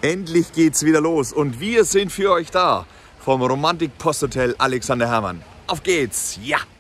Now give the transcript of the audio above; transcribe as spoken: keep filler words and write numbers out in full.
Endlich geht's wieder los und wir sind für euch da vom Romantik Posthotel Alexander Herrmann. Auf geht's, ja!